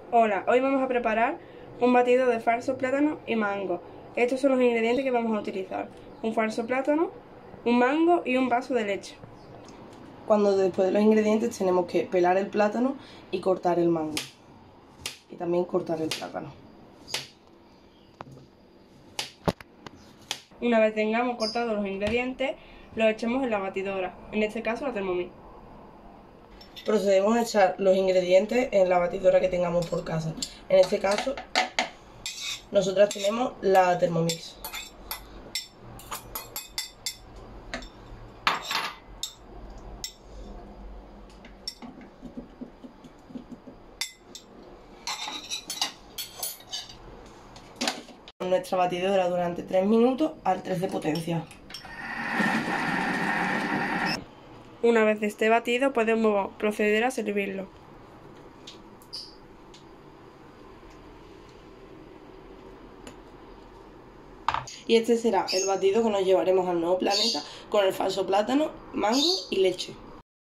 Hola, hoy vamos a preparar un batido de falso plátano y mango. Estos son los ingredientes que vamos a utilizar: un falso plátano, un mango y un vaso de leche. Cuando después de los ingredientes tenemos que pelar el plátano y cortar el mango. Y también cortar el plátano. Una vez tengamos cortados los ingredientes, los echamos en la batidora, en este caso la Thermomix. Procedemos a echar los ingredientes en la batidora que tengamos por casa. En este caso, nosotras tenemos la Thermomix. Nuestra batidora durante 3 minutos al 3 de potencia. Una vez esté batido, podemos proceder a servirlo. Y este será el batido que nos llevaremos al nuevo planeta con el falso plátano, mango y leche.